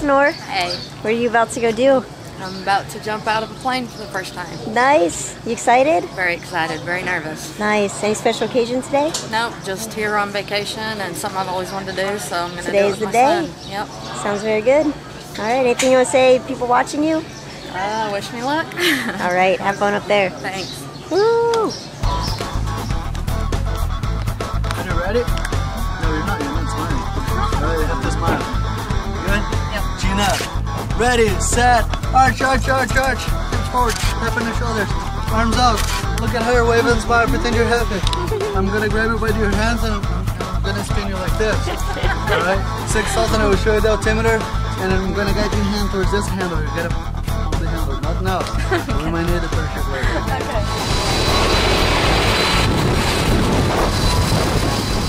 Elsinore. Hey. What are you about to go do? I'm about to jump out of a plane for the first time. Nice. You excited? Very excited, very nervous. Nice. Any special occasion today? Nope, just here on vacation and something I've always wanted to do, so I'm going to do Today it is with the my day? son. Yep. Sounds very good. All right. Anything you want to say, people watching you? Wish me luck. All right. Have fun up there. Thanks. Woo! Are you ready? No, you're not. You're not smiling. All right, you have to smile. Good? Yep. Gina. Ready, set, arch, arch, arch, arch. Reach forward, tap in the shoulders. Arms out. Look at her, wave and smile, pretend you're happy. I'm gonna grab you by your hands and I'm gonna spin you like this. Alright? 6,000, I will show you the altimeter. And I'm gonna guide your hand towards this handle. You get it on the handle, not now. We might need a parachute later. Okay.